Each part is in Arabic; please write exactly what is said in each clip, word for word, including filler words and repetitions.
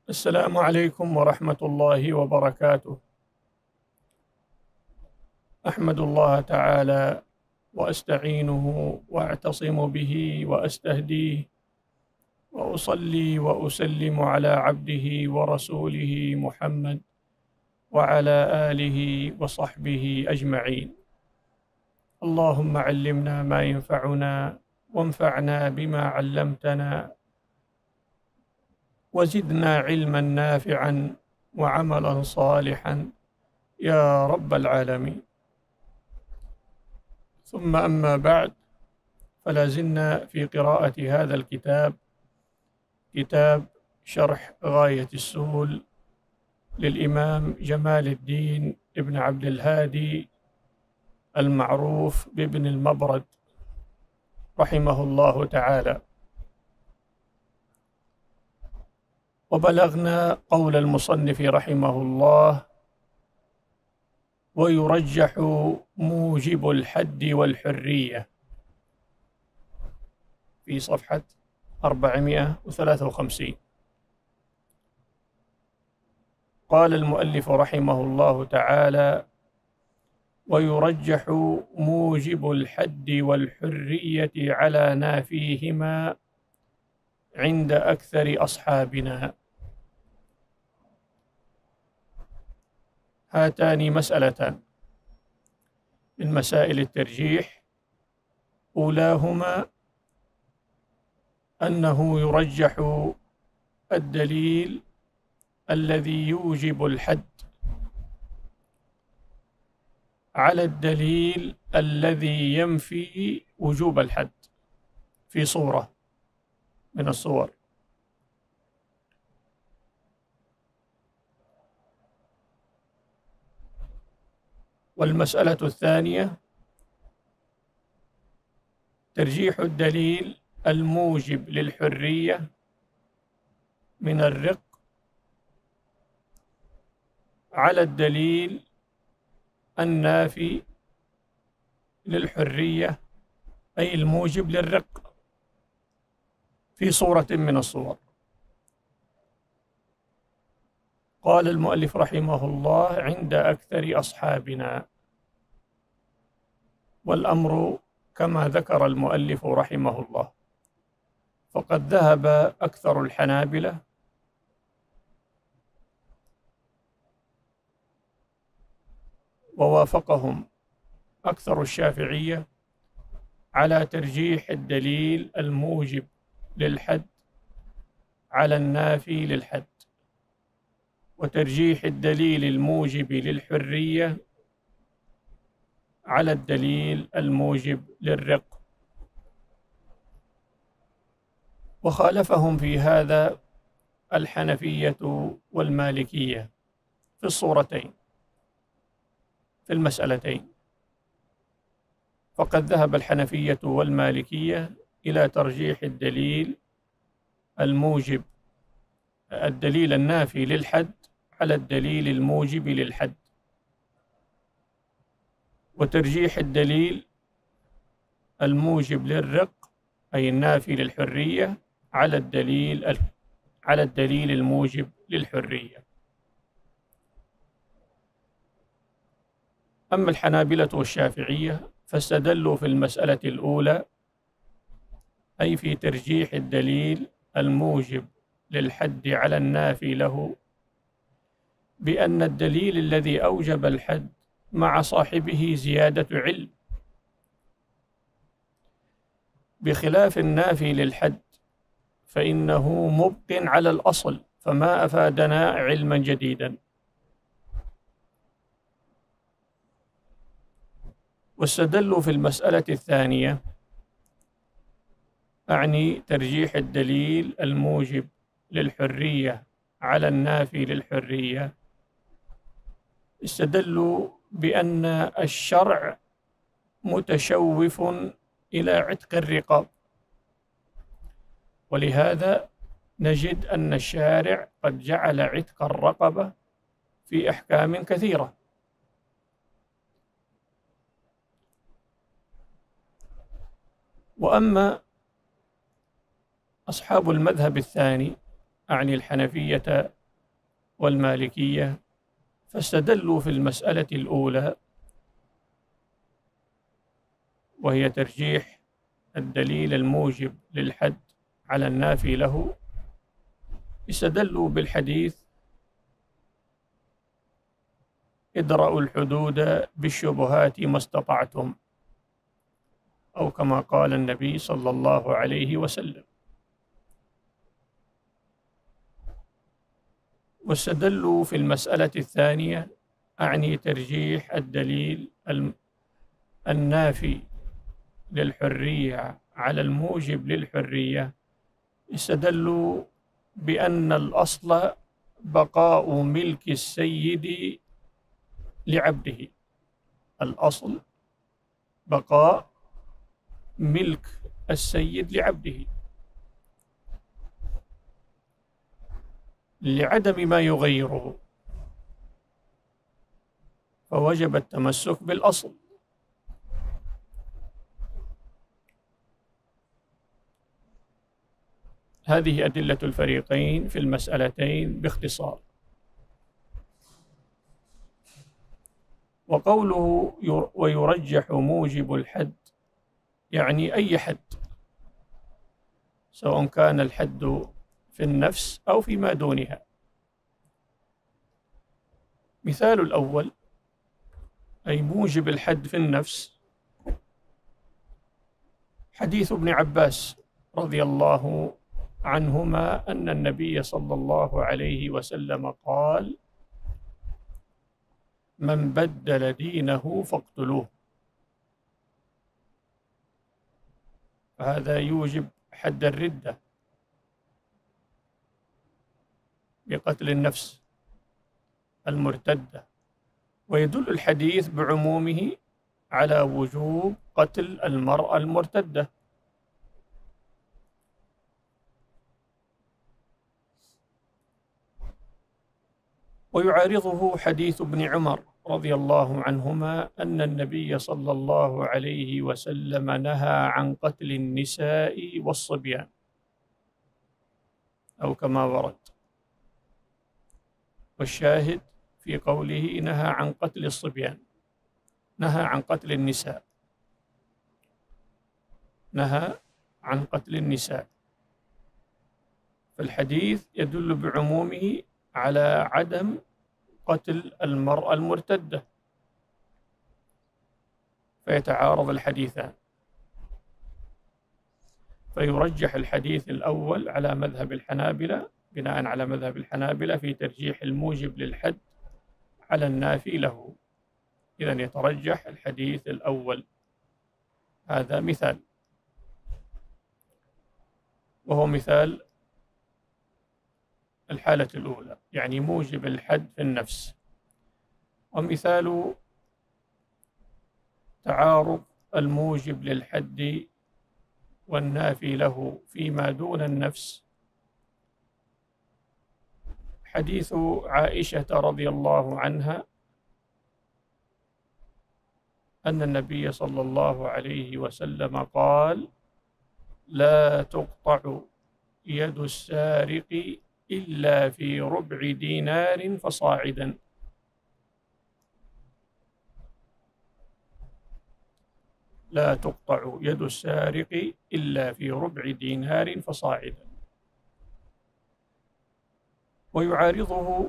السلام عليكم ورحمة الله وبركاته. أحمد الله تعالى وأستعينه وأعتصم به وأستهديه، وأصلي وأسلم على عبده ورسوله محمد وعلى آله وصحبه أجمعين. اللهم علمنا ما ينفعنا وانفعنا بما علمتنا وزدنا علما نافعا وعملا صالحا يا رب العالمين. ثم أما بعد، فلا زلنا في قراءة هذا الكتاب، كتاب شرح غاية السهول للإمام جمال الدين ابن عبد الهادي المعروف بابن المبرد رحمه الله تعالى. وبلغنا قول المصنف رحمه الله: ويرجح موجب الحد والحرية، في صفحة أربعمائة وثلاثة وخمسين. قال المؤلف رحمه الله تعالى: ويرجح موجب الحد والحرية على نافيهما عند أكثر أصحابنا. هاتان مسألتان من مسائل الترجيح، أولاهما أنه يرجح الدليل الذي يوجب الحد على الدليل الذي ينفي وجوب الحد في صورة من الصور. والمسألة الثانية ترجيح الدليل الموجب للحرية من الرق على الدليل النافي للحرية، أي الموجب للرق في صورة من الصور. قال المؤلف رحمه الله: عند أكثر أصحابنا. والأمر كما ذكر المؤلف رحمه الله، فقد ذهب أكثر الحنابلة ووافقهم أكثر الشافعية على ترجيح الدليل الموجب للحد على النافي للحد، وترجيح الدليل الموجب للحرية على الدليل الموجب للرق. وخالفهم في هذا الحنفية والمالكية في الصورتين، في المسألتين. فقد ذهب الحنفية والمالكية إلى ترجيح الدليل الموجب الدليل النافي للحد على الدليل الموجب للحد، وترجيح الدليل الموجب للرق أي النافي للحرية على الدليل على الدليل الموجب للحرية. أما الحنابلة والشافعية فاستدلوا في المسألة الأولى، أي في ترجيح الدليل الموجب للحد على النافي له، بأن الدليل الذي أوجب الحد مع صاحبه زيادة علم، بخلاف النافي للحد فإنه مبق على الأصل، فما أفادنا علما جديدا. واستدلوا في المسألة الثانية، أعني ترجيح الدليل الموجب للحرية على النافي للحرية، استدلوا بأن الشرع متشوف إلى عتق الرقاب، ولهذا نجد أن الشارع قد جعل عتق الرقبة في أحكام كثيرة. وأما أصحاب المذهب الثاني، أعني الحنفية والمالكية، فاستدلوا في المسألة الأولى وهي ترجيح الدليل الموجب للحد على النافي له، استدلوا بالحديث ادرأوا الحدود بالشبهات ما استطعتم، أو كما قال النبي صلى الله عليه وسلم. واستدلوا في المسألة الثانية، أعني ترجيح الدليل النافي للحرية على الموجب للحرية، استدلوا بأن الأصل بقاء ملك السيد لعبده. الأصل بقاء ملك السيد لعبده لعدم ما يغيره، فوجب التمسك بالأصل. هذه أدلة الفريقين في المسألتين باختصار. وقوله ويرجح موجب الحد يعني أي حد، سواء كان الحد في النفس أو فيما دونها. مثال الأول أي موجب الحد في النفس حديث ابن عباس رضي الله عنهما أن النبي صلى الله عليه وسلم قال: من بدل دينه فاقتلوه. هذا يوجب حد الردة بقتل النفس المرتدة، ويدل الحديث بعمومه على وجوب قتل المرأة المرتدة. ويعارضه حديث ابن عمر رضي الله عنهما أن النبي صلى الله عليه وسلم نهى عن قتل النساء والصبيان، أو كما ورد. والشاهد في قوله نهى عن قتل الصبيان، نهى عن قتل النساء، نهى عن قتل النساء، فالحديث يدل بعمومه على عدم قتل المرأة المرتدة، فيتعارض الحديثان، فيرجح الحديث الأول على مذهب الحنابلة بناء على مذهب الحنابلة في ترجيح الموجب للحد على النافي له. إذن يترجح الحديث الأول. هذا مثال، وهو مثال الحالة الأولى، يعني موجب الحد في النفس. ومثال تعارض الموجب للحد والنافي له فيما دون النفس حديث عائشة رضي الله عنها أن النبي صلى الله عليه وسلم قال: لا تقطع يد السارق إلا في ربع دينار فصاعدا. لا تقطع يد السارق إلا في ربع دينار فصاعدا. ويعارضه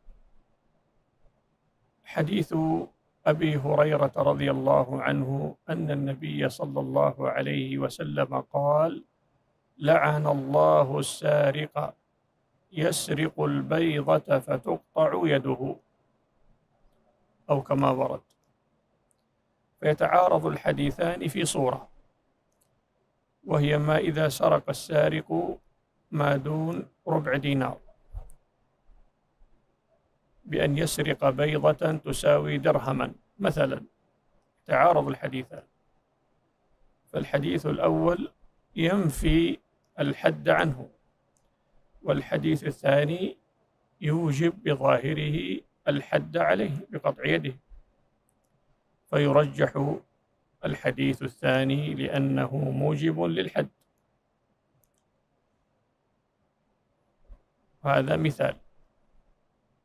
حديث أبي هريرة رضي الله عنه أن النبي صلى الله عليه وسلم قال: لعن الله السارق يسرق البيضة فتقطع يده، أو كما ورد. فيتعارض الحديثان في صورة، وهي ما إذا سرق السارق ما دون ربع دينار بأن يسرق بيضة تساوي درهما مثلا، تعارض الحديثان، فالحديث الأول ينفي الحد عنه، والحديث الثاني يوجب بظاهره الحد عليه بقطع يده، فيرجح الحديث الثاني لأنه موجب للحد. هذا مثال.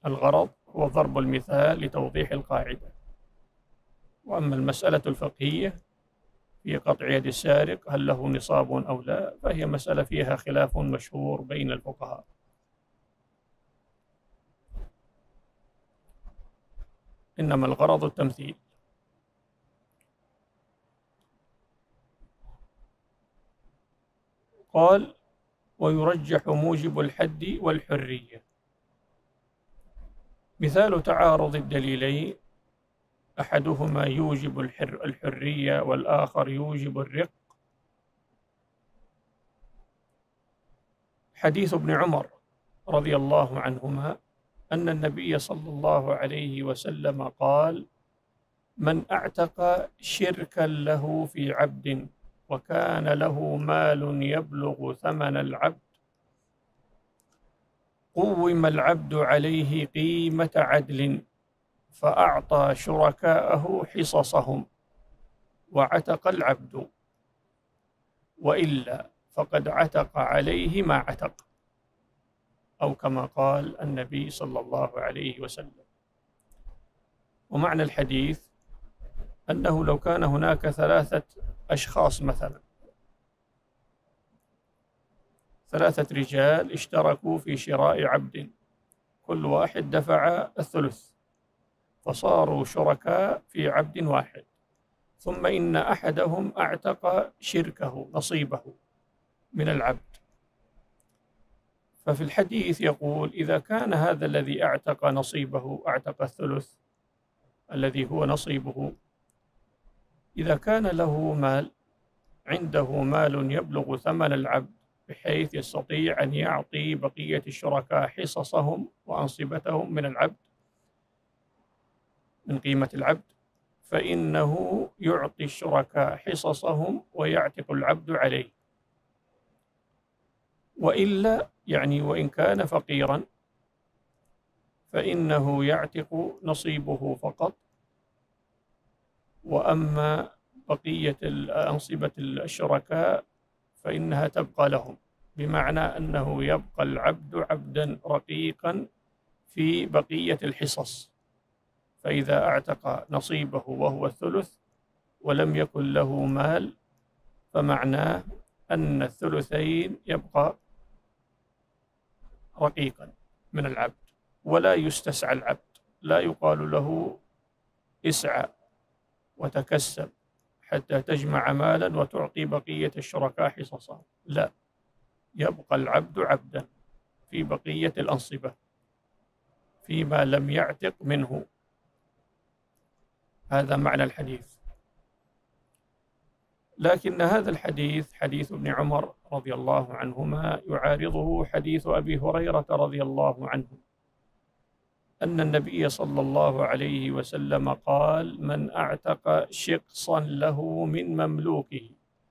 الغرض هو ضرب المثال لتوضيح القاعدة. وأما المسألة الفقهية في قطع يد السارق هل له نصاب أو لا، فهي مسألة فيها خلاف مشهور بين الفقهاء. إنما الغرض التمثيل. قال: ويرجح موجب الحد والحرية. مثال تعارض الدليلين أحدهما يوجب الحر الحرية والآخر يوجب الرق حديث ابن عمر رضي الله عنهما أن النبي صلى الله عليه وسلم قال: من أعتق شركا له في عبد وكان له مال يبلغ ثمن العبد قوم العبد عليه قيمة عدل فأعطى شركاءه حصصهم وعتق العبد، وإلا فقد عتق عليه ما عتق، أو كما قال النبي صلى الله عليه وسلم. ومعنى الحديث أنه لو كان هناك ثلاثة أشخاص مثلا، ثلاثة رجال اشتركوا في شراء عبد، كل واحد دفع الثلث فصاروا شركاء في عبد واحد، ثم إن أحدهم أعتق شركه نصيبه من العبد. ففي الحديث يقول: إذا كان هذا الذي أعتق نصيبه أعتق الثلث الذي هو نصيبه، إذا كان له مال، عنده مال يبلغ ثمن العبد بحيث يستطيع أن يعطي بقية الشركاء حصصهم وأنصبتهم من العبد من قيمة العبد، فإنه يعطي الشركاء حصصهم ويعتق العبد عليه. وإلا يعني وإن كان فقيرا فإنه يعتق نصيبه فقط، وأما بقية أنصبة الشركاء فإنها تبقى لهم، بمعنى أنه يبقى العبد عبدا رقيقا في بقية الحصص. فإذا اعتق نصيبه وهو الثلث ولم يكن له مال فمعناه أن الثلثين يبقى رقيقا من العبد، ولا يستسعى العبد، لا يقال له اسعى وتكسب حتى تجمع مالا وتعطي بقية الشركاء حصصا، لا، يبقى العبد عبدا في بقية الأنصبة فيما لم يعتق منه. هذا معنى الحديث. لكن هذا الحديث حديث ابن عمر رضي الله عنهما يعارضه حديث أبي هريرة رضي الله عنه أن النبي صلى الله عليه وسلم قال: من أعتق شقصا له من مملوكه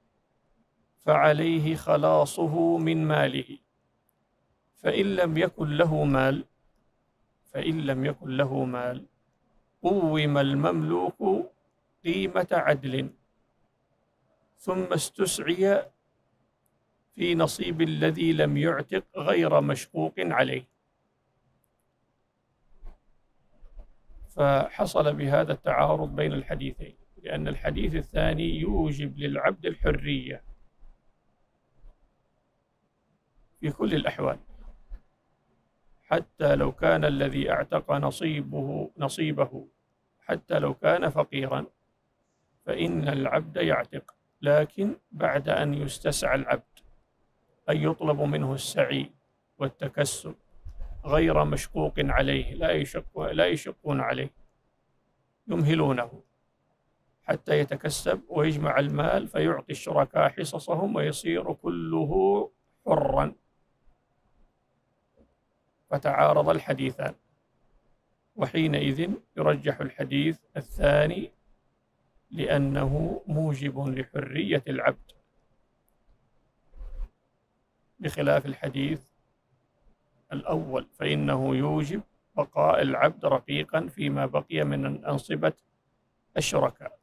فعليه خلاصه من ماله، فإن لم يكن له مال فإن لم يكن له مال قوم المملوك قيمة عدل ثم استسعي في نصيب الذي لم يعتق غير مشقوق عليه. فحصل بهذا التعارض بين الحديثين، لأن الحديث الثاني يوجب للعبد الحرية في كل الأحوال، حتى لو كان الذي اعتق نصيبه نصيبه حتى لو كان فقيرا فإن العبد يعتق، لكن بعد أن يستسعى العبد، أن يطلب منه السعي والتكسب غير مشقوق عليه، لا يشق لا يشقون عليه، يمهلونه حتى يتكسب ويجمع المال فيعطي الشركاء حصصهم ويصير كله حرا. فتعارض الحديثان، وحينئذ يرجح الحديث الثاني لأنه موجب لحرية العبد، بخلاف الحديث الأول فإنه يوجب بقاء العبد رقيقا فيما بقي من أنصبة الشركاء.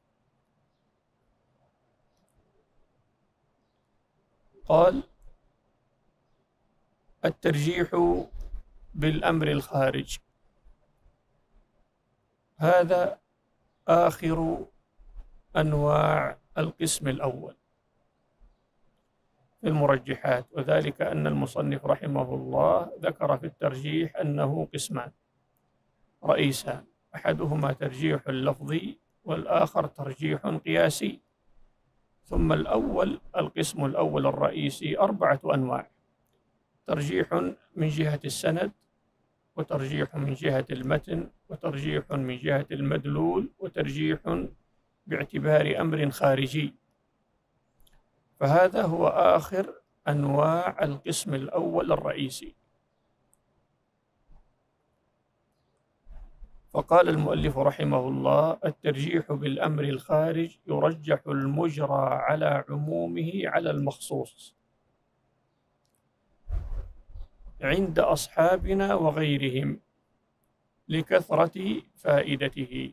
قال: الترجيح بالأمر الخارج. هذا آخر أنواع القسم الأول في المرجحات، وذلك أن المصنف رحمه الله ذكر في الترجيح أنه قسمان رئيسان، أحدهما ترجيح لفظي والآخر ترجيح قياسي. ثم الأول القسم الأول الرئيسي أربعة أنواع: ترجيح من جهة السند، وترجيح من جهة المتن، وترجيح من جهة المدلول، وترجيح باعتبار أمر خارجي. فهذا هو آخر أنواع القسم الأول الرئيسي. فقال المؤلف رحمه الله: الترجيح بالأمر الخارج يرجح المجرى على عمومه على المخصوص عند أصحابنا وغيرهم لكثرة فائدته.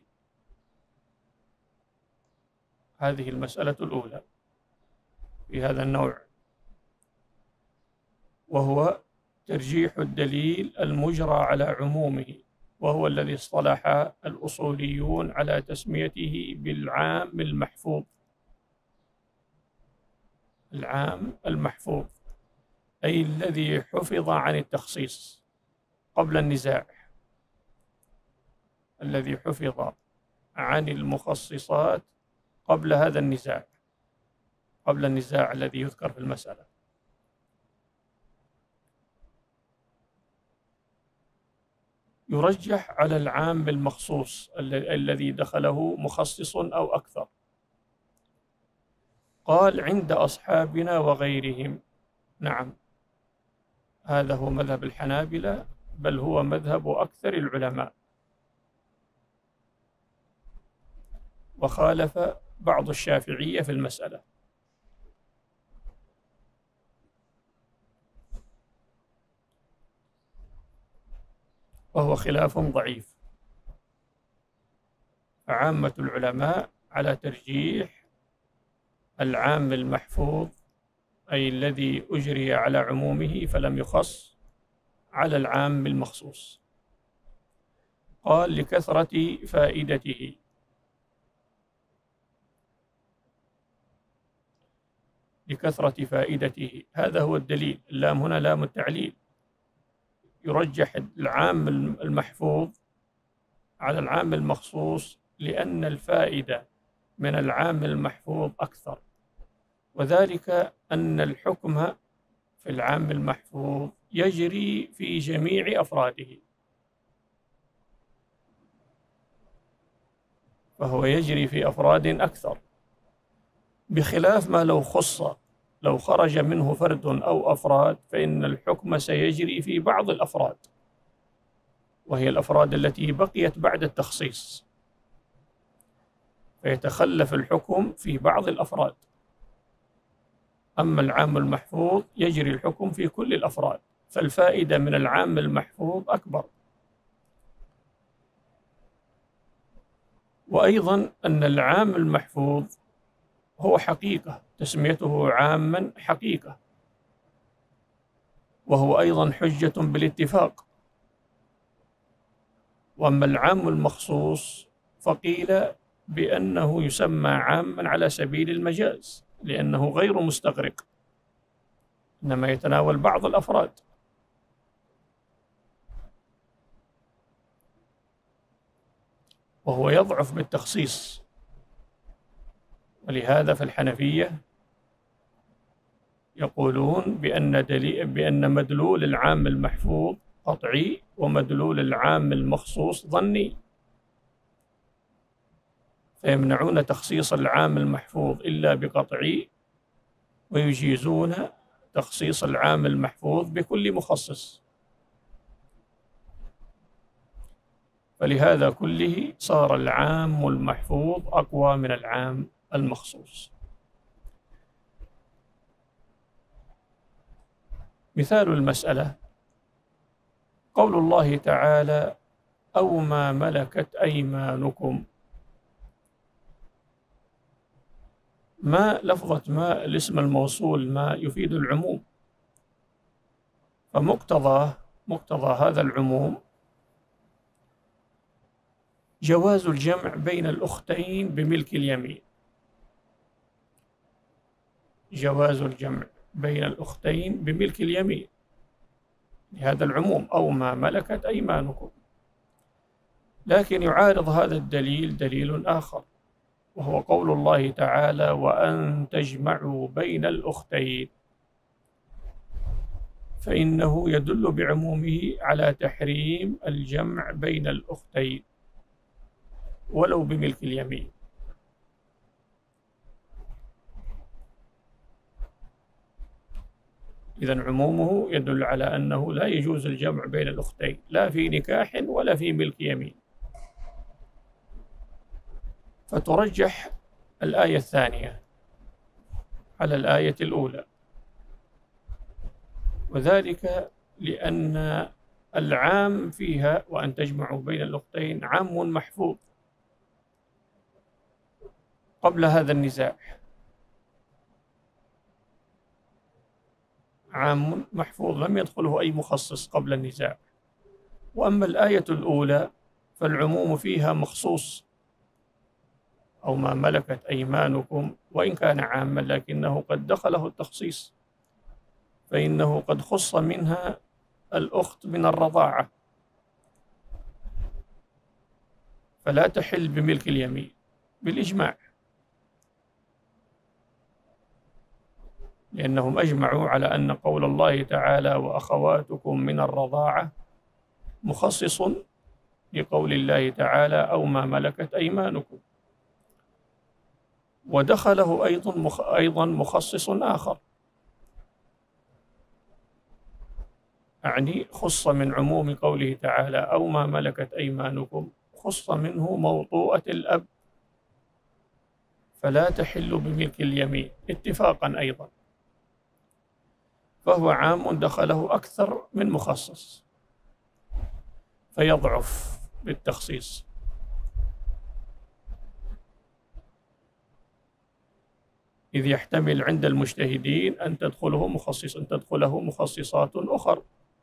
هذه المسألة الأولى في هذا النوع، وهو ترجيح الدليل المجرى على عمومه، وهو الذي اصطلح الأصوليون على تسميته بالعام المحفوظ. العام المحفوظ أي الذي حفظ عن التخصيص قبل النزاع، الذي حفظ عن المخصصات قبل هذا النزاع، قبل النزاع الذي يذكر في المسألة. يرجح على العام المخصوص الذي دخله مخصص أو أكثر. قال: عند أصحابنا وغيرهم. نعم، هذا هو مذهب الحنابلة، بل هو مذهب أكثر العلماء، وخالف بعض الشافعية في المسألة. وهو خلاف ضعيف. عامة العلماء على ترجيح العام المحفوظ، أي الذي أجري على عمومه فلم يخص، على العام المخصوص. قال: لكثرة فائدته. لكثرة فائدته، هذا هو الدليل. اللام هنا لام التعليل. يرجح العام المحفوظ على العام المخصوص لأن الفائدة من العام المحفوظ أكثر، وذلك أن الحكم في العام المحفوظ يجري في جميع أفراده، فهو يجري في أفراد أكثر، بخلاف ما لو خص، لو خرج منه فرد أو أفراد فإن الحكم سيجري في بعض الأفراد، وهي الأفراد التي بقيت بعد التخصيص، فيتخلف الحكم في بعض الأفراد. أما العام المحفوظ يجري الحكم في كل الأفراد، فالفائدة من العام المحفوظ أكبر. وأيضا أن العام المحفوظ هو حقيقة، تسميته عاما حقيقة، وهو أيضا حجة بالاتفاق. وأما العام المخصوص فقيل بأنه يسمى عاما على سبيل المجاز، لأنه غير مستغرق، إنما يتناول بعض الأفراد. وهو يضعف بالتخصيص. ولهذا في الحنفية يقولون بأن دليل بأن مدلول العام المحفوظ قطعي، ومدلول العام المخصوص ظني، فيمنعون تخصيص العام المحفوظ إلا بقطعي، ويجيزون تخصيص العام المحفوظ بكل مخصص. فلهذا كله صار العام المحفوظ أقوى من العام المخصوص. مثال المسألة قول الله تعالى: أو ما ملكت أيمانكم. ما لفظة ما الاسم الموصول ما يفيد العموم، فمقتضى مقتضى هذا العموم جواز الجمع بين الأختين بملك اليمين. جواز الجمع بين الأختين بملك اليمين لهذا العموم أو ما ملكت أيمانكم. لكن يعارض هذا الدليل دليل آخر، وهو قول الله تعالى: وأن تجمعوا بين الأختين، فإنه يدل بعمومه على تحريم الجمع بين الأختين ولو بملك اليمين. إذن عمومه يدل على أنه لا يجوز الجمع بين الأختين لا في نكاح ولا في ملك يمين، فترجح الآية الثانية على الآية الأولى، وذلك لأن العام فيها وأن تجمعوا بين الأختين عام محفوظ قبل هذا النزاع، عام محفوظ لم يدخله أي مخصص قبل النزاع. وأما الآية الأولى فالعموم فيها مخصوص، أو ما ملكت أيمانكم، وإن كان عاما لكنه قد دخله التخصيص، فإنه قد خص منها الأخت من الرضاعة، فلا تحل بملك اليمين بالإجماع، لأنهم أجمعوا على أن قول الله تعالى: وأخواتكم من الرضاعة، مخصص لقول الله تعالى: أو ما ملكت أيمانكم. ودخله أيضا أيضا مخصص آخر، أعني خص من عموم قوله تعالى: أو ما ملكت أيمانكم، خص منه موطوءة الأب، فلا تحل بملك اليمين اتفاقا أيضا، فهو عام دخله أكثر من مخصص فيضعف بالتخصيص. إذ يحتمل عند المجتهدين أن تدخله مخصص أن تدخله مخصصات أخر،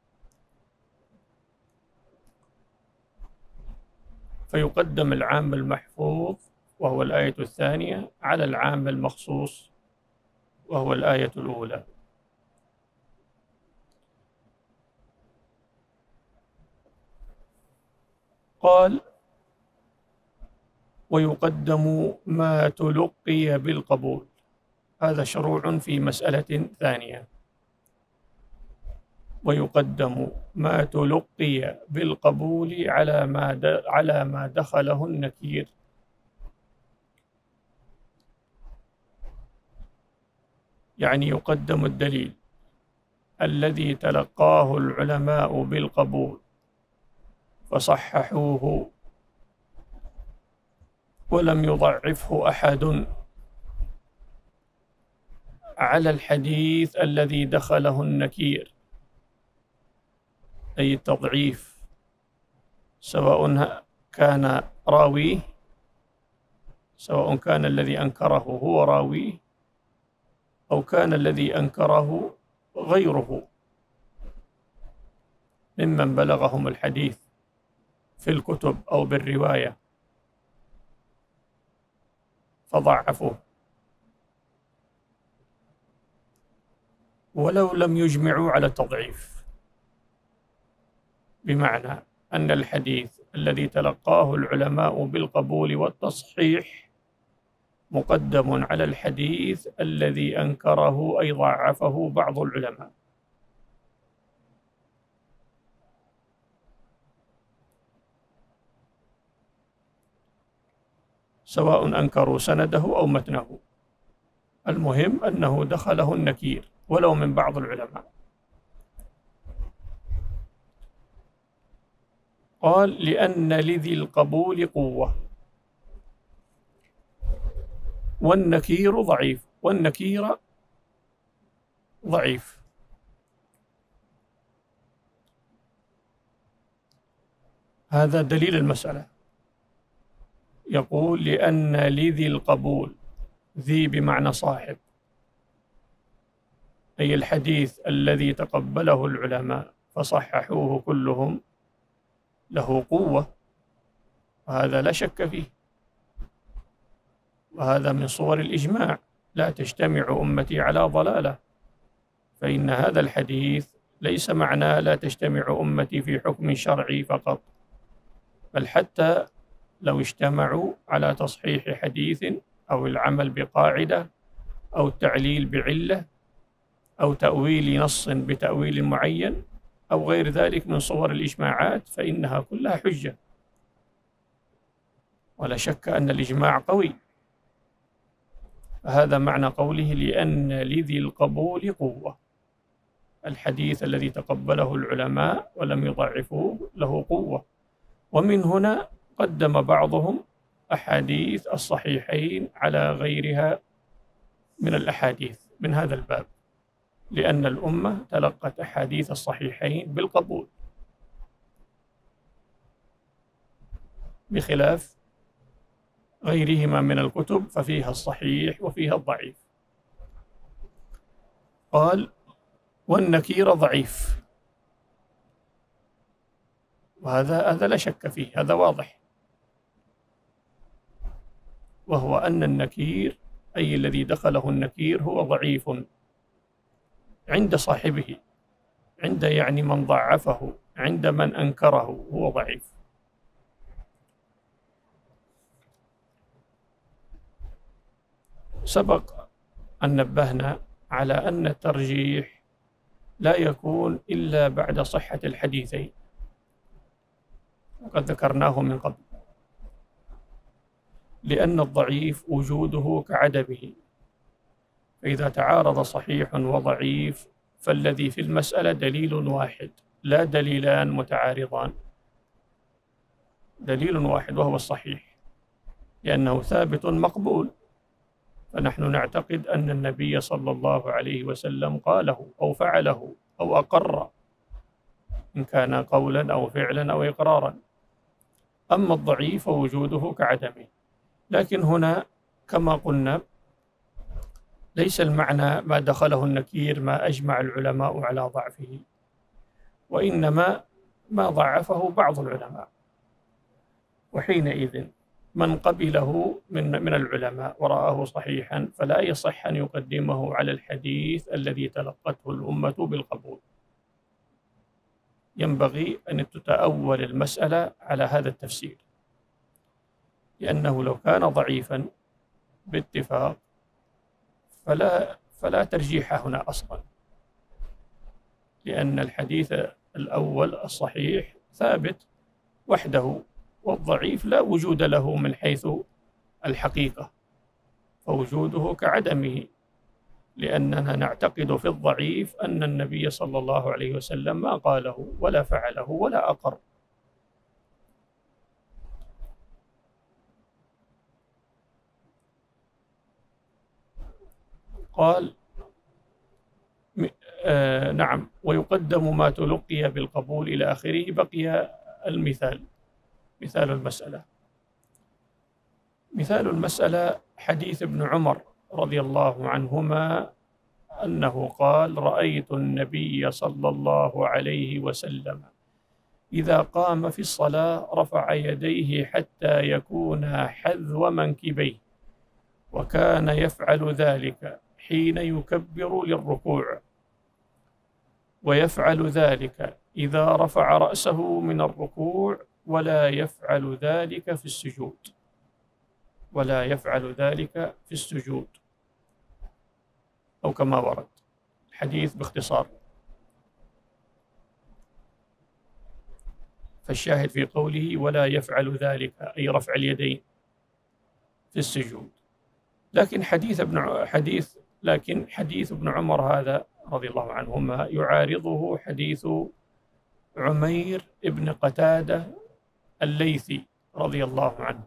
فيقدم العام المحفوظ وهو الآية الثانية على العام المخصوص وهو الآية الأولى. قال: ويقدم ما تلقي بالقبول. هذا شروع في مسألة ثانية. ويقدم ما تلقي بالقبول على ما على ما دخله النكير. يعني يقدم الدليل الذي تلقاه العلماء بالقبول فصححوه ولم يضعفه أحد، على الحديث الذي دخله النكير، أي التضعيف، سواء كان راويه سواء كان الذي أنكره هو راويه أو كان الذي أنكره غيره ممن بلغهم الحديث في الكتب أو بالرواية فضعفوه، ولو لم يجمعوا على التضعيف، بمعنى أن الحديث الذي تلقاه العلماء بالقبول والتصحيح مقدم على الحديث الذي أنكره أي ضعفه بعض العلماء، سواء أنكروا سنده أو متنه، المهم أنه دخله النكير ولو من بعض العلماء. قال: لأن لذي القبول قوة، والنكير ضعيف، والنكير ضعيف. هذا دليل المسألة. يقول: لأن لذي القبول، ذي بمعنى صاحب، أي الحديث الذي تقبله العلماء فصححوه كلهم له قوة، وهذا لا شك فيه، وهذا من صور الإجماع: لا تجتمع أمتي على ضلالة. فإن هذا الحديث ليس معناه لا تجتمع أمتي في حكم شرعي فقط، بل حتى لو اجتمعوا على تصحيح حديث أو العمل بقاعدة أو التعليل بعلة أو تأويل نص بتأويل معين أو غير ذلك من صور الإجماعات، فإنها كلها حجة. ولا شك أن الإجماع قوي. هذا معنى قوله: لأن لذي القبول قوة. الحديث الذي تقبله العلماء ولم يضعفوه له قوة. ومن هنا قدم بعضهم أحاديث الصحيحين على غيرها من الأحاديث من هذا الباب، لأن الأمة تلقت أحاديث الصحيحين بالقبول، بخلاف غيرهما من الكتب ففيها الصحيح وفيها الضعيف. قال: والنكير ضعيف. وهذا هذا لا شك فيه، هذا واضح، وهو أن النكير أي الذي دخله النكير هو ضعيف عند صاحبه، عند يعني من ضعفه، عند من أنكره هو ضعيف. سبق أن نبهنا على أن الترجيح لا يكون إلا بعد صحة الحديثين، وقد ذكرناه من قبل، لأن الضعيف وجوده كعدمه، فإذا تعارض صحيح وضعيف فالذي في المسألة دليل واحد لا دليلان متعارضان، دليل واحد وهو الصحيح، لأنه ثابت مقبول. فنحن نعتقد أن النبي صلى الله عليه وسلم قاله أو فعله أو أقر، إن كان قولا أو فعلا أو إقرارا. أما الضعيف فوجوده كعدمه. لكن هنا كما قلنا ليس المعنى ما دخله النكير ما أجمع العلماء على ضعفه، وإنما ما ضعفه بعض العلماء، وحينئذ من قبله من من العلماء ورآه صحيحا فلا يصح أن يقدمه على الحديث الذي تلقته الأمة بالقبول. ينبغي أن تتأول المسألة على هذا التفسير، لأنه لو كان ضعيفا باتفاق فلا فلا ترجيح هنا أصلا، لأن الحديث الأول الصحيح ثابت وحده، والضعيف لا وجود له من حيث الحقيقة، فوجوده كعدمه، لأننا نعتقد في الضعيف أن النبي صلى الله عليه وسلم ما قاله ولا فعله ولا أقر. قال: آه نعم، ويقدم ما تلقي بالقبول إلى آخره. بقي المثال، مثال المسألة. مثال المسألة حديث ابن عمر رضي الله عنهما أنه قال: رأيت النبي صلى الله عليه وسلم إذا قام في الصلاة رفع يديه حتى يكونا حذو منكبيه، وكان يفعل ذلك حين يكبر للركوع، ويفعل ذلك إذا رفع رأسه من الركوع، ولا يفعل ذلك في السجود، ولا يفعل ذلك في السجود، أو كما ورد الحديث باختصار. فالشاهد في قوله ولا يفعل ذلك أي رفع اليدين في السجود. لكن حديث ابن حديث لكن حديث ابن عمر هذا رضي الله عنهما يعارضه حديث عمير ابن قتادة الليثي رضي الله عنه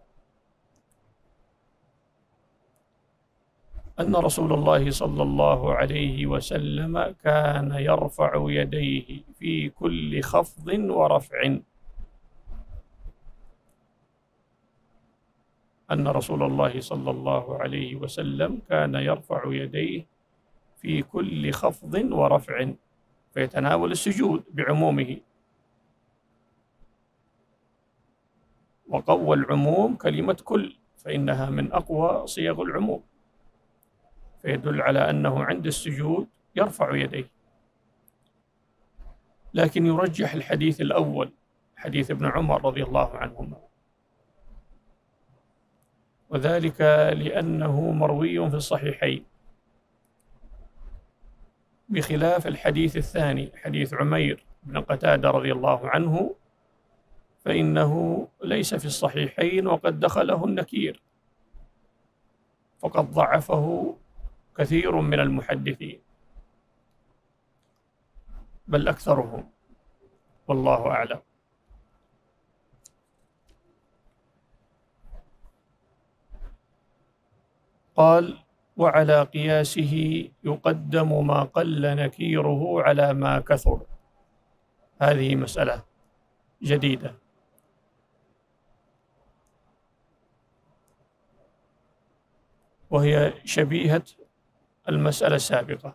أن رسول الله صلى الله عليه وسلم كان يرفع يديه في كل خفض ورفع. أن رسول الله صلى الله عليه وسلم كان يرفع يديه في كل خفض ورفع، فيتناول السجود بعمومه. وقوى العموم كلمة كل، فإنها من أقوى صيغ العموم، فيدل على أنه عند السجود يرفع يديه. لكن يرجح الحديث الأول، حديث ابن عمر رضي الله عنهما، وذلك لأنه مروي في الصحيحين، بخلاف الحديث الثاني حديث عمير بن قتادة رضي الله عنه، فإنه ليس في الصحيحين وقد دخله النكير، فقد ضعفه كثير من المحدثين بل أكثرهم، والله أعلم. قال: وعلى قياسه يقدم ما قل نكيره على ما كثر. هذه مسألة جديدة، وهي شبيهة المسألة السابقة،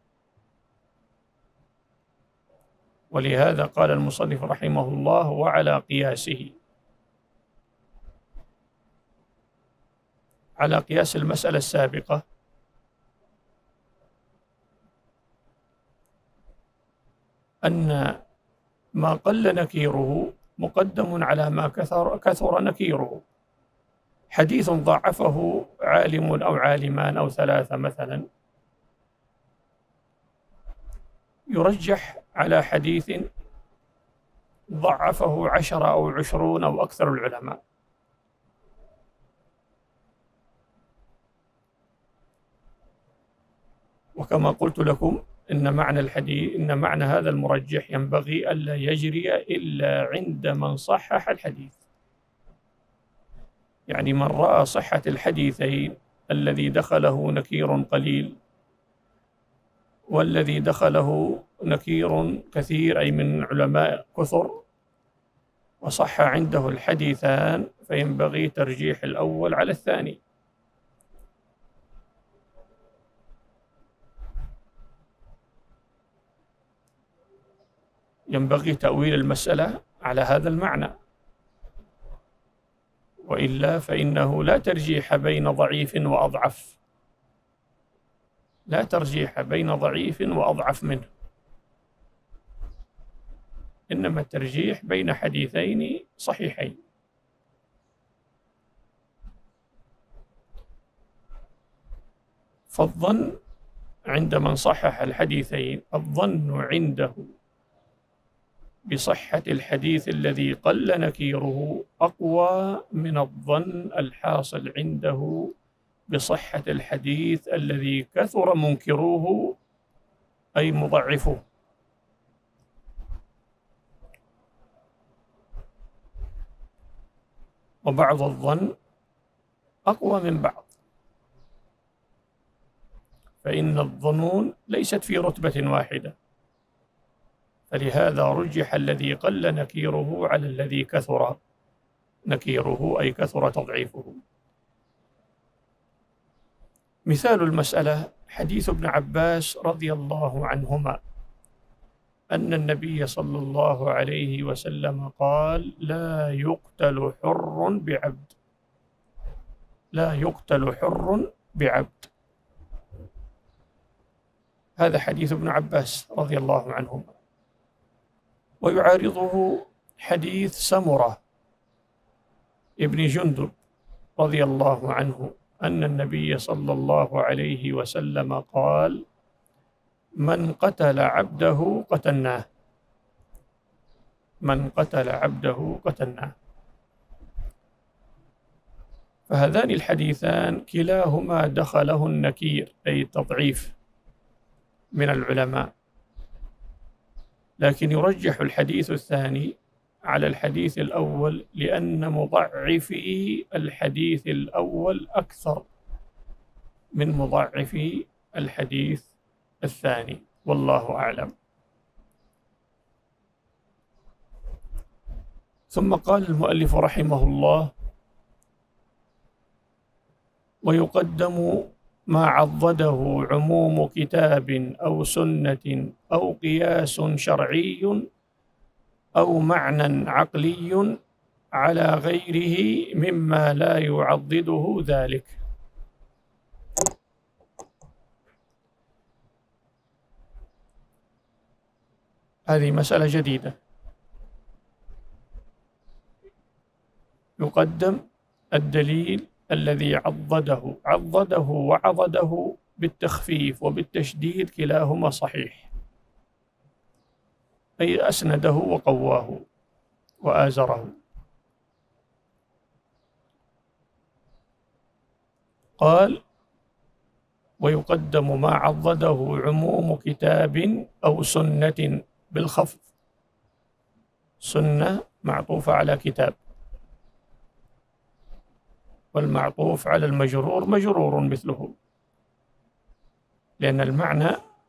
ولهذا قال المصنف رحمه الله: وعلى قياسه، على قياس المسألة السابقة، أن ما قل نكيره مقدم على ما كثر كثر نكيره. حديث ضعفه عالم أو عالمان أو ثلاثة مثلا يرجح على حديث ضعفه عشرة أو عشرون أو أكثر العلماء. وكما قلت لكم إن معنى الحديث إن معنى هذا المرجح ينبغي ألا يجري إلا عند من صحح الحديث، يعني من رأى صحة الحديثين، الذي دخله نكير قليل والذي دخله نكير كثير، أي من علماء كثر، وصح عنده الحديثان، فينبغي ترجيح الأول على الثاني. ينبغي تأويل المسألة على هذا المعنى، وإلا فإنه لا ترجيح بين ضعيف وأضعف، لا ترجيح بين ضعيف وأضعف منه، إنما الترجيح بين حديثين صحيحين. فالظن عند من صحح الحديثين، الظن عنده بصحة الحديث الذي قل نكيره أقوى من الظن الحاصل عنده بصحة الحديث الذي كثر منكروه، أي مضعفه. وبعض الظن أقوى من بعض، فإن الظنون ليست في رتبة واحدة، فلهذا رجح الذي قل نكيره على الذي كثر نكيره، أي كثر تضعيفه. مثال المسألة حديث ابن عباس رضي الله عنهما أن النبي صلى الله عليه وسلم قال: لا يقتل حر بعبد، لا يقتل حر بعبد. هذا حديث ابن عباس رضي الله عنهما. ويعارضه حديث سمرة ابن جندب رضي الله عنه أن النبي صلى الله عليه وسلم قال: من قتل عبده قتلناه، من قتل عبده قتلناه. فهذان الحديثان كلاهما دخله النكير، أي التضعيف، من العلماء، لكن يرجح الحديث الثاني على الحديث الأول لأن مضعفي الحديث الأول أكثر من مضعفي الحديث الثاني، والله أعلم. ثم قال المؤلف رحمه الله: ويقدم ما عضده عموم كتاب أو سنة أو قياس شرعي أو معنى عقلي على غيره مما لا يعضده ذلك. هذه مسألة جديدة. يقدم الدليل الذي عضده عضده وعضده بالتخفيف وبالتشديد، كلاهما صحيح، أي أسنده وقواه وآزره. قال: ويقدم ما عضده عموم كتاب أو سنة بالخفض. سنة معطوفة على كتاب، والمعطوف على المجرور مجرور مثله، لأن المعنى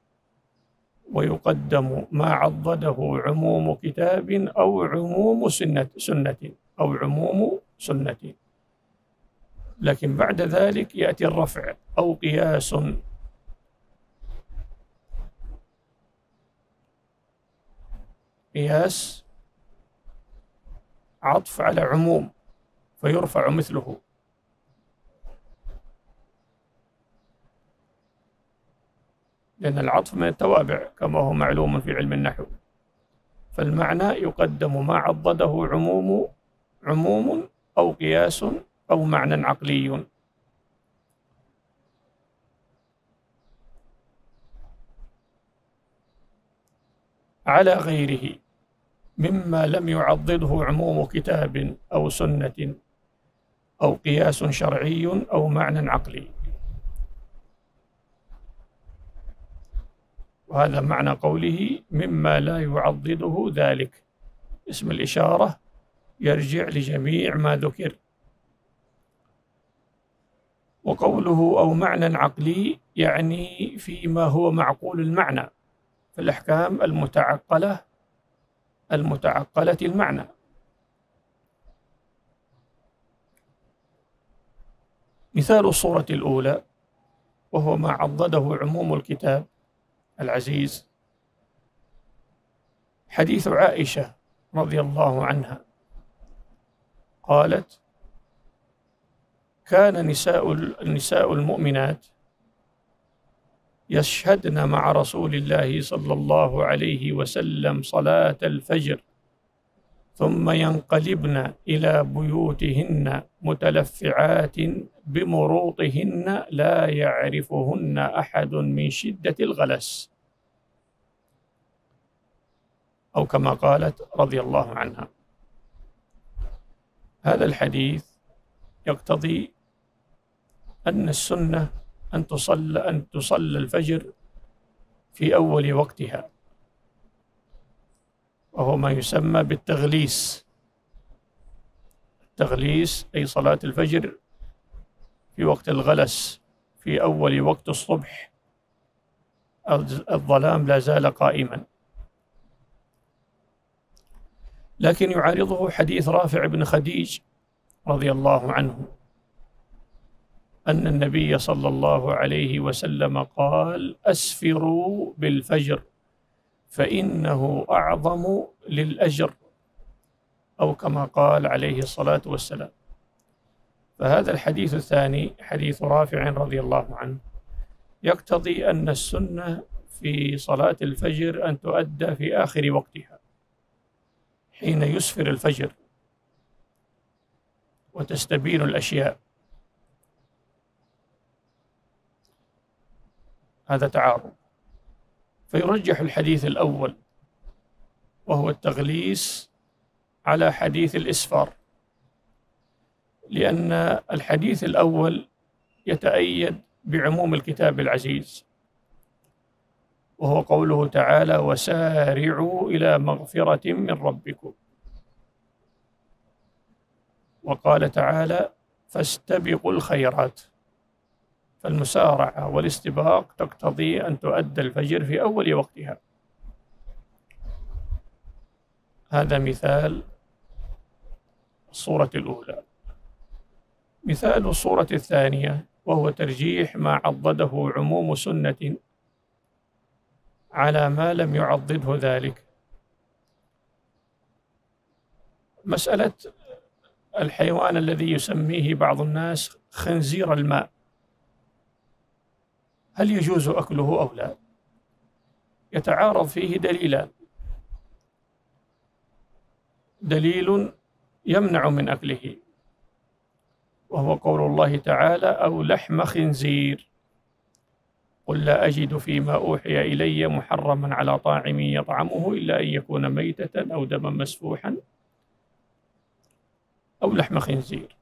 ويقدم ما عضده عموم كتاب أو عموم سنة سنة أو عموم سنة، لكن بعد ذلك يأتي الرفع أو قياس. قياس عطف على عموم فيرفع مثله. لأن العطف من التوابع كما هو معلوم في علم النحو، فالمعنى يقدم ما عضده عموم عموم أو قياس أو معنى عقلي. على غيره مما لم يعضده عموم كتاب أو سنة أو قياس شرعي أو معنى عقلي. وهذا معنى قوله مما لا يعضده ذلك. اسم الإشارة يرجع لجميع ما ذكر. وقوله أو معنى عقلي يعني فيما هو معقول المعنى، في الأحكام المتعقلة المتعقلة المعنى. مثال الصورة الأولى وهو ما عضده عموم الكتاب العزيز حديث عائشة رضي الله عنها قالت: كان نساء النساء المؤمنات يشهدن مع رسول الله صلى الله عليه وسلم صلاة الفجر ثم ينقلبن إلى بيوتهن متلفعات بمروطهن لا يعرفهن أحد من شدة الغلس، أو كما قالت رضي الله عنها. هذا الحديث يقتضي أن السنة أن تصلى أن تصلى الفجر في أول وقتها، وهو ما يسمى بالتغليس. التغليس أي صلاة الفجر في وقت الغلس، في أول وقت الصبح، الظلام لا زال قائما. لكن يعارضه حديث رافع بن خديج رضي الله عنه أن النبي صلى الله عليه وسلم قال: أسفروا بالفجر فإنه أعظم للأجر، أو كما قال عليه الصلاة والسلام. فهذا الحديث الثاني حديث رافع رضي الله عنه يقتضي أن السنة في صلاة الفجر أن تؤدى في آخر وقتها حين يسفر الفجر وتستبين الأشياء. هذا تعارض، فيرجح الحديث الأول وهو التغليس على حديث الإسفار، لأن الحديث الأول يتأيد بعموم الكتاب العزيز، وهو قوله تعالى: وسارعوا إلى مغفرة من ربكم. وقال تعالى: فاستبقوا الخيرات. فالمسارعة والاستباق تقتضي أن تؤدى الفجر في أول وقتها. هذا مثال الصورة الأولى. مثال الصورة الثانية وهو ترجيح ما عضده عموم سنة على ما لم يعضده ذلك. مسألة الحيوان الذي يسميه بعض الناس خنزير الماء، هل يجوز أكله أو لا؟ يتعارض فيه دليلان: دليل يمنع من أكله وهو قول الله تعالى: أو لحم خنزير، قل لا أجد فيما أوحي إلي محرما على طاعم يطعمه إلا أن يكون ميتة أو دما مسفوحا أو لحم خنزير.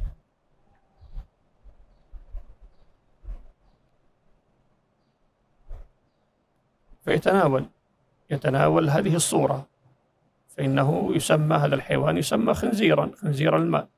فيتناول يتناول هذه الصورة، فإنه يسمى هذا الحيوان يسمى خنزيرا، خنزير الماء.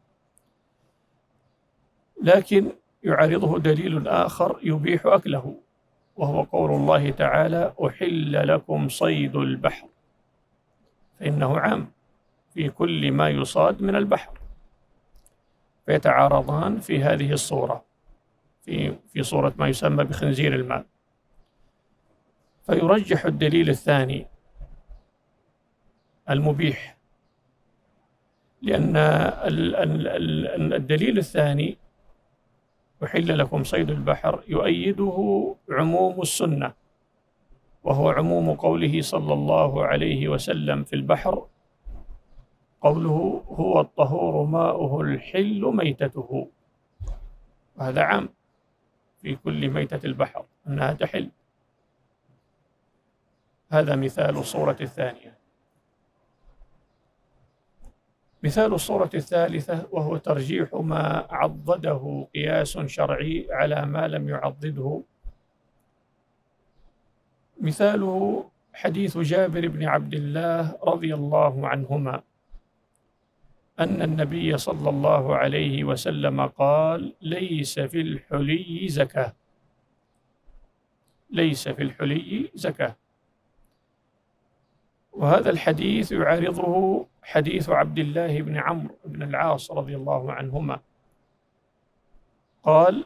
لكن يعارضه دليل آخر يبيح أكله، وهو قول الله تعالى: أحل لكم صيد البحر، فإنه عام في كل ما يصاد من البحر. فيتعارضان في هذه الصورة، في في صورة ما يسمى بخنزير الماء. فيرجح الدليل الثاني المبيح، لأن الدليل الثاني أحل لكم صيد البحر يؤيده عموم السنة، وهو عموم قوله صلى الله عليه وسلم في البحر، قوله: هو الطهور ماؤه الحل ميتته. وهذا عام في كل ميتة البحر أنها تحل. هذا مثال الصورة الثانية. مثال الصورة الثالثة وهو ترجيح ما عضده قياس شرعي على ما لم يعضده. مثاله حديث جابر بن عبد الله رضي الله عنهما أن النبي صلى الله عليه وسلم قال: ليس في الحلي زكاة، ليس في الحلي زكاة. وهذا الحديث يعارضه حديث عبد الله بن عمرو بن العاص رضي الله عنهما، قال: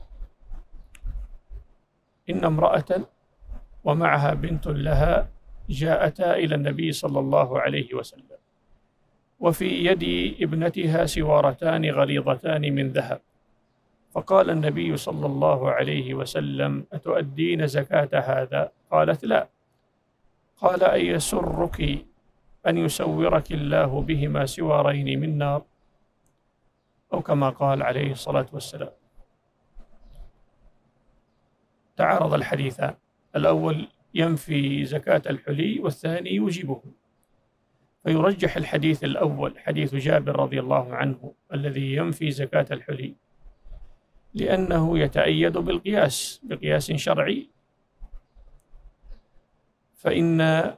إن امرأة ومعها بنت لها جاءتا إلى النبي صلى الله عليه وسلم، وفي يد ابنتها سوارتان غليظتان من ذهب، فقال النبي صلى الله عليه وسلم: أتؤدين زكاة هذا؟ قالت: لا. قال: أيسرك أن يسورك الله بهما سوارين من نار؟ أو كما قال عليه الصلاة والسلام. تعارض الحديثان، الأول ينفي زكاة الحلي والثاني يوجبه، فيرجح الحديث الأول حديث جابر رضي الله عنه الذي ينفي زكاة الحلي، لأنه يتأيد بالقياس بقياس شرعي. فإن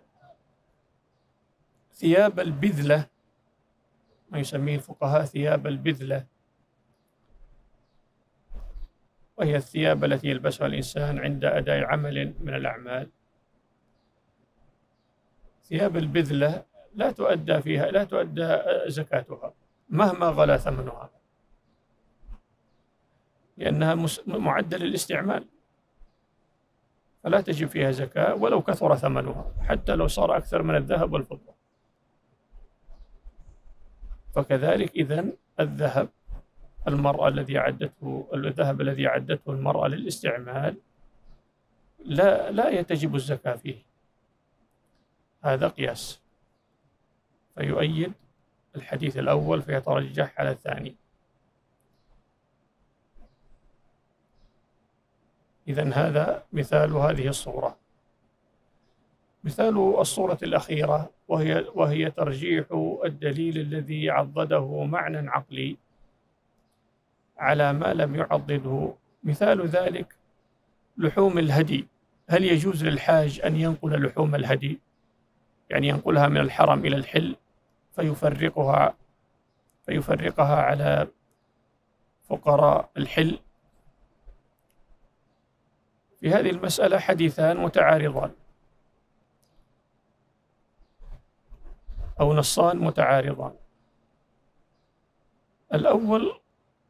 ثياب البذلة، ما يسميه الفقهاء ثياب البذلة، وهي الثياب التي يلبسها الإنسان عند أداء عمل من الأعمال، ثياب البذلة لا تؤدى فيها لا تؤدى زكاتها مهما غلا ثمنها، لأنها معدة للاستعمال، فلا تجب فيها زكاة ولو كثر ثمنها، حتى لو صار أكثر من الذهب والفضة. فكذلك إذن الذهب المرأة الذي عدته الذهب الذي عدته المرأة للاستعمال لا لا تجب الزكاة فيه. هذا قياس، فيؤيد الحديث الأول فيترجح على الثاني. إذن هذا مثال هذه الصورة. مثال الصورة الأخيرة وهي وهي ترجيح الدليل الذي عضده معنى عقلي على ما لم يعضده. مثال ذلك لحوم الهدي. هل يجوز للحاج أن ينقل لحوم الهدي، يعني ينقلها من الحرم إلى الحل فيفرقها فيفرقها على فقراء الحل؟ في هذه المسألة حديثان متعارضان أو نصان متعارضان. الأول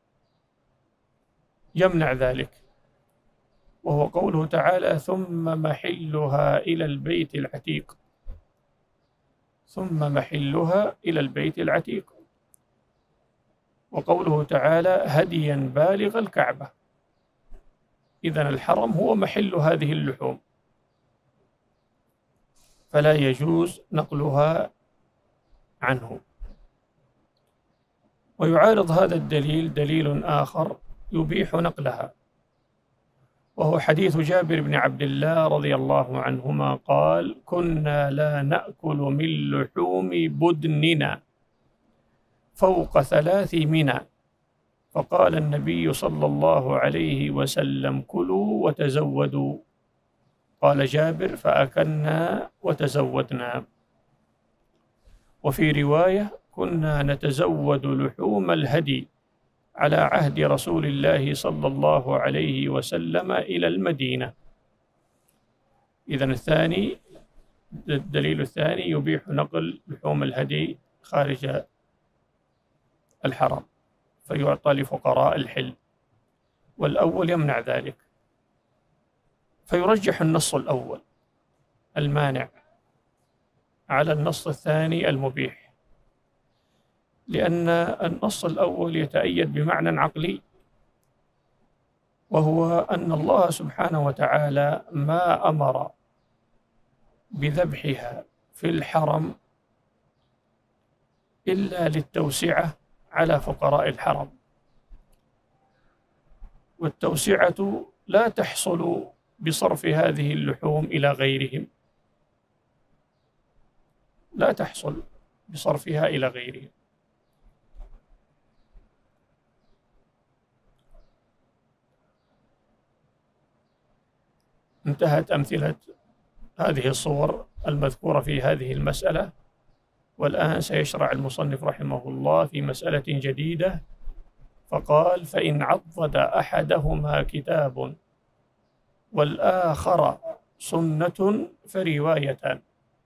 يمنع ذلك، وهو قوله تعالى: ثم محلها إلى البيت العتيق، ثم محلها إلى البيت العتيق. وقوله تعالى هديا بالغ الكعبة، إذن الحرم هو محل هذه اللحوم، فلا يجوز نقلها عنه. ويعارض هذا الدليل دليل آخر يبيح نقلها، وهو حديث جابر بن عبد الله رضي الله عنهما قال كنا لا نأكل من لحوم بدننا فوق ثلاث منى، فقال النبي صلى الله عليه وسلم كلوا وتزودوا. قال جابر فأكلنا وتزودنا. وفي رواية كنا نتزود لحوم الهدي على عهد رسول الله صلى الله عليه وسلم إلى المدينة. إذن الثاني الدليل الثاني يبيح نقل لحوم الهدي خارج الحرم فيعطى لفقراء الحل، والأول يمنع ذلك، فيرجح النص الأول المانع على النص الثاني المبيح، لأن النص الأول يتأيد بمعنى عقلي، وهو أن الله سبحانه وتعالى ما أمر بذبحها في الحرم إلا للتوسعة على فقراء الحرم، والتوسعة لا تحصل بصرف هذه اللحوم إلى غيرهم، لا تحصل بصرفها إلى غيرهم. انتهت أمثلة هذه الصور المذكورة في هذه المسألة، والآن سيشرع المصنف رحمه الله في مسألة جديدة، فقال فإن عضد أحدهما كتاب والآخر سنة فروايتان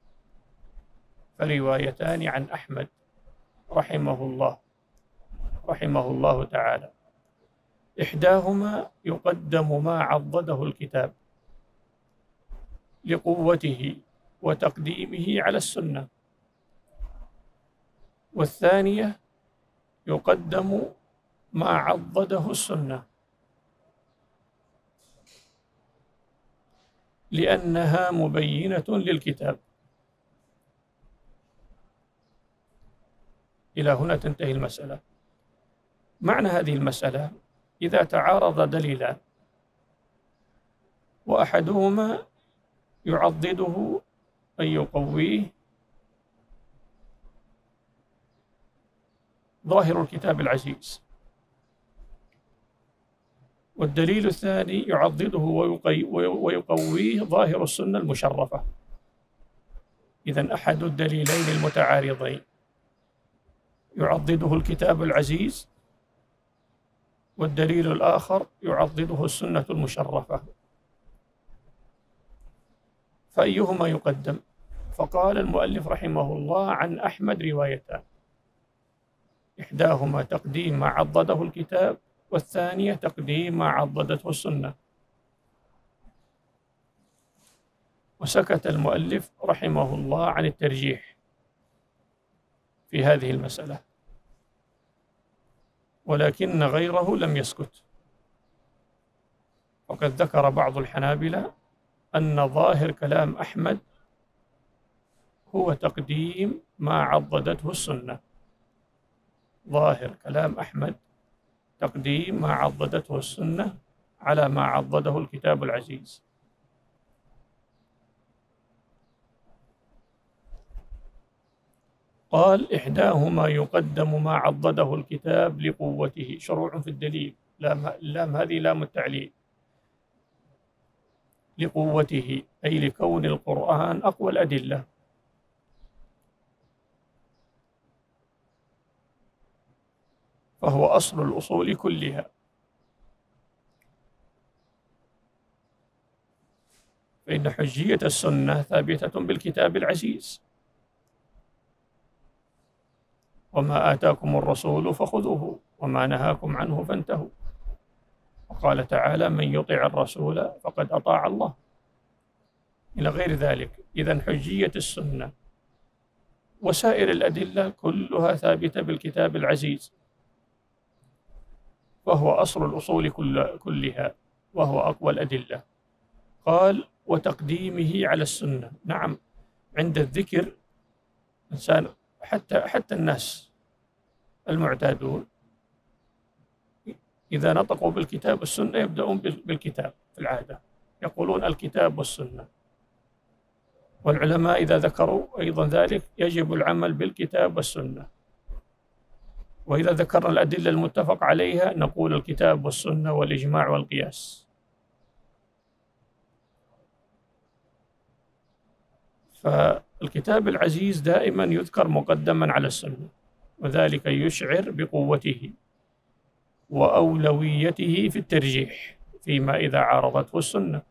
فروايتان عن أحمد رحمه الله رحمه الله تعالى، إحداهما يقدم ما عضده الكتاب لقوته وتقديمه على السنة، والثانية يقدم ما عضده السنة لأنها مبينة للكتاب. إلى هنا تنتهي المسألة. معنى هذه المسألة إذا تعارض دليلان وأحدهما يعضده أي يقويه ظاهر الكتاب العزيز، والدليل الثاني يعضده ويقويه ظاهر السنة المشرفة، إذن أحد الدليلين المتعارضين يعضده الكتاب العزيز، والدليل الآخر يعضده السنة المشرفة، فأيهما يقدم؟ فقال المؤلف رحمه الله عن أحمد روايتان، إحداهما تقديم ما عضده الكتاب، والثانية تقديم ما عضدته السنة. وسكت المؤلف رحمه الله عن الترجيح في هذه المسألة، ولكن غيره لم يسكت، وقد ذكر بعض الحنابلة أن ظاهر كلام أحمد هو تقديم ما عضدته السنة، ظاهر كلام أحمد تقديم ما عضدته السنة على ما عضده الكتاب العزيز. قال إحداهما يقدم ما عضده الكتاب لقوته، شروع في الدليل، لام هذه لام التعليل، لقوته أي لكون القرآن أقوى الأدلة، فهو أصل الأصول كلها، فإن حجية السنة ثابتة بالكتاب العزيز، وما آتاكم الرسول فخذوه وما نهاكم عنه فانتهوا، وقال تعالى من يطع الرسول فقد أطاع الله، إلى غير ذلك. إذن حجية السنة وسائر الأدلة كلها ثابتة بالكتاب العزيز، فهو أصل الأصول كل كلها، وهو أقوى الأدلة. قال: وتقديمه على السنة. نعم، عند الذكر إنسان حتى حتى الناس المعتادون إذا نطقوا بالكتاب والسنة يبدأون بالكتاب في العادة، يقولون الكتاب والسنة. والعلماء إذا ذكروا أيضا ذلك يجب العمل بالكتاب والسنة. وإذا ذكرنا الأدلة المتفق عليها نقول الكتاب والسنة والإجماع والقياس. فالكتاب العزيز دائما يذكر مقدما على السنة، وذلك يشعر بقوته وأولويته في الترجيح فيما إذا عارضته السنة.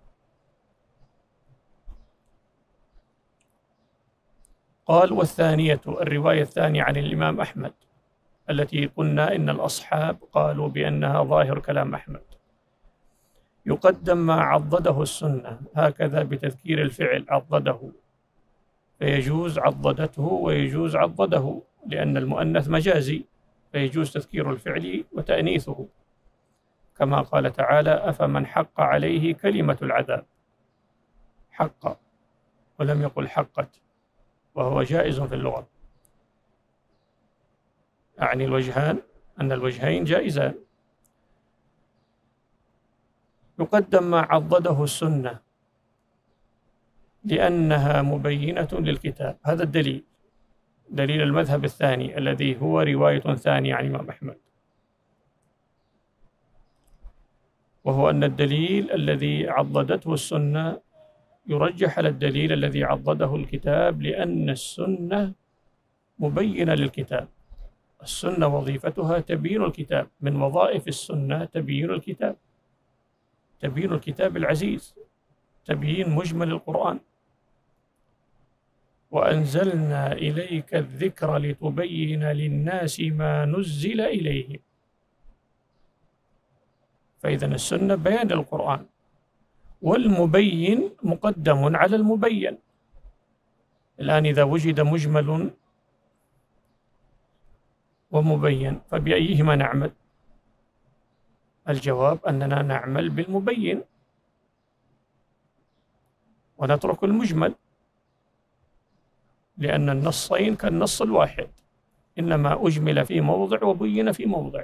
قال: والثانية، الرواية الثانية عن الإمام أحمد التي قلنا إن الأصحاب قالوا بأنها ظاهر كلام أحمد، يقدم ما عضده السنة، هكذا بتذكير الفعل عضده، فيجوز عضدته ويجوز عضده، لأن المؤنث مجازي فيجوز تذكير الفعل وتأنيثه، كما قال تعالى: أفمن حق عليه كلمة العذاب. حق ولم يقل حقت، وهو جائز في اللغة، يعني الوجهان أن الوجهين جائزان. يقدم ما عضده السنة لأنها مبينة للكتاب. هذا الدليل، دليل المذهب الثاني الذي هو رواية ثانية عن الإمام أحمد، وهو أن الدليل الذي عضدته السنة يرجح على الدليل الذي عضده الكتاب، لأن السنة مبينة للكتاب. السنة وظيفتها تبيين الكتاب، من وظائف السنة تبيين الكتاب، تبيين الكتاب العزيز، تبيين مجمل القرآن. وأنزلنا إليك الذكر لتبين للناس ما نزل إليهم. فإذا السنة بيان للقرآن، والمبين مقدم على المبين. الآن إذا وجد مجمل ومبين فبأيهما نعمل؟ الجواب أننا نعمل بالمبين ونترك المجمل، لأن النصين كالنص الواحد، إنما أجمل في موضع وبين في موضع.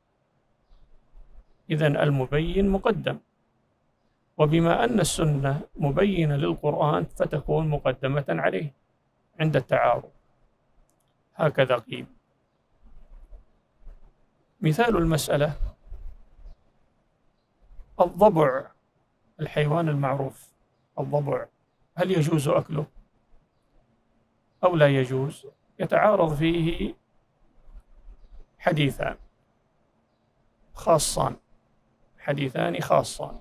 إذن المبين مقدم، وبما أن السنة مبينة للقرآن فتكون مقدمة عليه عند التعارض، هكذا قيل. مثال المسألة: الضبع، الحيوان المعروف الضبع، هل يجوز أكله أو لا يجوز؟ يتعارض فيه حديثان خاصان، حديثان خاصان.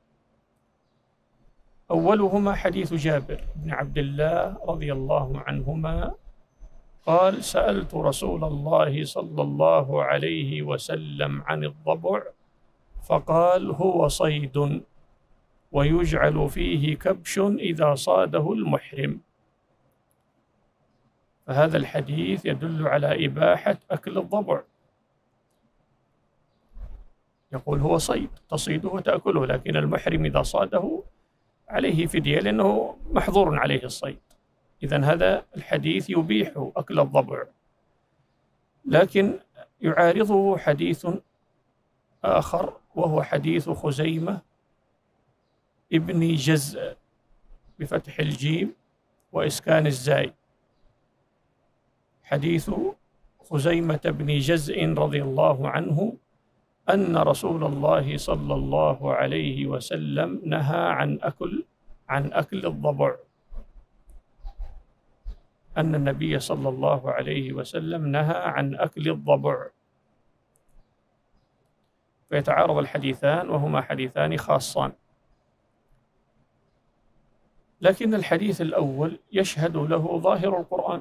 أولهما حديث جابر بن عبد الله رضي الله عنهما قال: سألت رسول الله صلى الله عليه وسلم عن الضبع فقال: هو صيد ويجعل فيه كبش إذا صاده المحرم. فهذا الحديث يدل على إباحة أكل الضبع. يقول هو صيد تصيده وتأكله، لكن المحرم إذا صاده عليه فدية لأنه محظور عليه الصيد. إذن هذا الحديث يبيح أكل الضبع. لكن يعارضه حديث آخر، وهو حديث خزيمة ابن جزء بفتح الجيم وإسكان الزاي. حديث خزيمة بن جزء رضي الله عنه أن رسول الله صلى الله عليه وسلم نهى عن أكل عن أكل الضبع، أن النبي صلى الله عليه وسلم نهى عن أكل الضبع. فيتعارض الحديثان وهما حديثان خاصان. لكن الحديث الأول يشهد له ظاهر القرآن،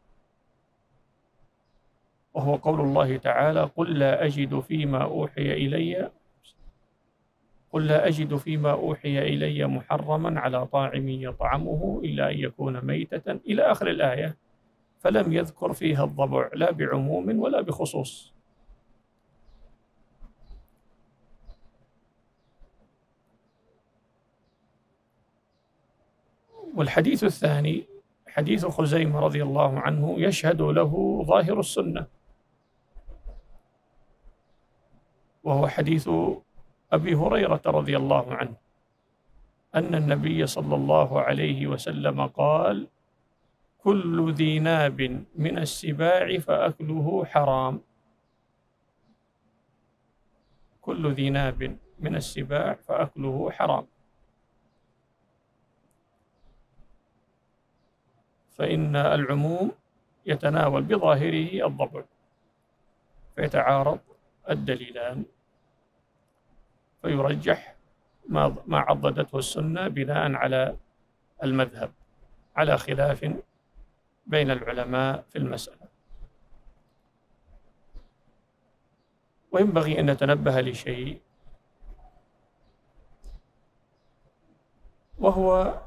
وهو قول الله تعالى: قل لا أجد فيما أوحي إلي قل لا أجد فيما أوحي إلي محرما على طاعم يطعمه إلا أن يكون ميتة، إلى آخر الآية، فلم يذكر فيها الضبع لا بعموم ولا بخصوص. والحديث الثاني حديث خزيمة رضي الله عنه يشهد له ظاهر السنة، وهو حديث أبي هريرة رضي الله عنه أن النبي صلى الله عليه وسلم قال: كل ذي ناب من السباع فأكله حرام. كل ذي ناب من السباع فأكله حرام، فإن العموم يتناول بظاهره الضبع، فيتعارض الدليلان، فيرجح ما ما عضدته السنة بناء على المذهب، على خلاف بين العلماء في المسألة. وينبغي أن نتنبه لشيء، وهو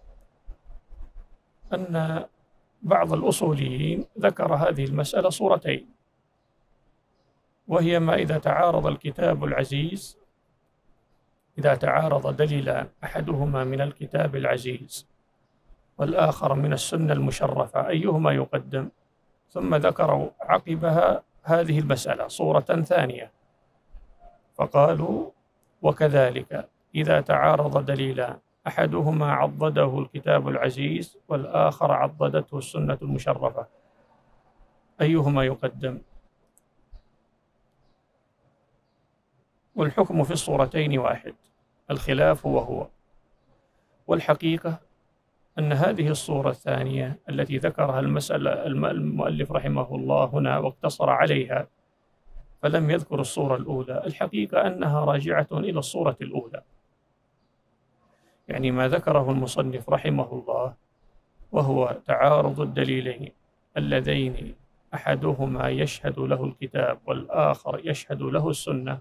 أن بعض الأصوليين ذكر هذه المسألة صورتين، وهي ما إذا تعارض الكتاب العزيز، إذا تعارض دليلان أحدهما من الكتاب العزيز والآخر من السنة المشرفة أيهما يقدم؟ ثم ذكروا عقبها هذه المسألة صورة ثانية، فقالوا: وكذلك إذا تعارض دليلان أحدهما عضده الكتاب العزيز والآخر عضدته السنة المشرفة أيهما يقدم؟ والحكم في الصورتين واحد، الخلاف هو هو. والحقيقة أن هذه الصورة الثانية التي ذكرها المسألة المؤلف رحمه الله هنا واقتصر عليها، فلم يذكر الصورة الأولى، الحقيقة أنها راجعة إلى الصورة الأولى. يعني ما ذكره المصنف رحمه الله وهو تعارض الدليلين اللذين أحدهما يشهد له الكتاب والآخر يشهد له السنة،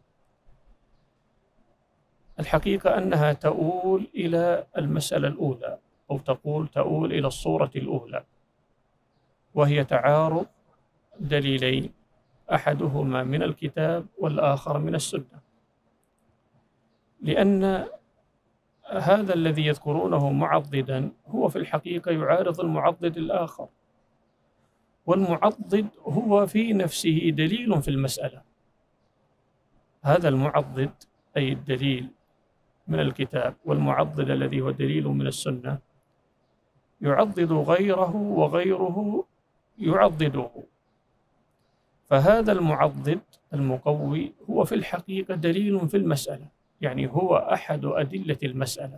الحقيقة أنها تؤول إلى المسألة الأولى، أو تقول تؤول إلى الصورة الأولى، وهي تعارض دليلين أحدهما من الكتاب والآخر من السنة، لأن هذا الذي يذكرونه معضدا هو في الحقيقة يعارض المعضد الآخر، والمعضد هو في نفسه دليل في المسألة. هذا المعضد أي الدليل من الكتاب والمعضد الذي هو دليل من السنة يعضد غيره وغيره يعضده، فهذا المعضد المقوي هو في الحقيقة دليل في المسألة، يعني هو أحد أدلة المسألة.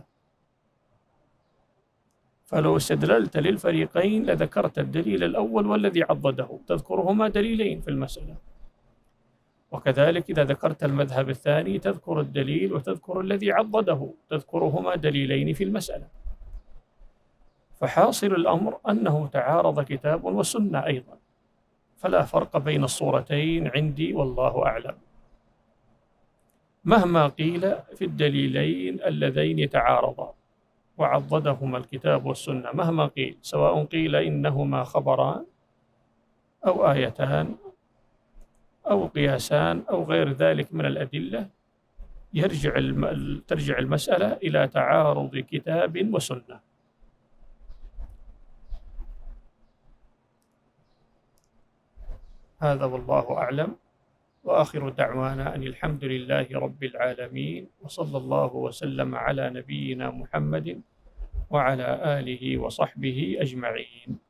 فلو استدللت للفريقين لذكرت الدليل الأول والذي عضده، تذكرهما دليلين في المسألة. وكذلك إذا ذكرت المذهب الثاني تذكر الدليل وتذكر الذي عضده، تذكرهما دليلين في المسألة. فحاصل الأمر أنه تعارض كتاب وسنة أيضا، فلا فرق بين الصورتين عندي والله أعلم، مهما قيل في الدليلين اللذين يتعارضا وعضدهما الكتاب والسنة، مهما قيل، سواء قيل إنهما خبران أو آيتان أو قياسان أو غير ذلك من الأدلة، يرجع الم... ترجع المسألة إلى تعارض كتاب وسنة. هذا والله أعلم، وآخر دعوانا أن الحمد لله رب العالمين، وصلى الله وسلم على نبينا محمد وعلى آله وصحبه أجمعين.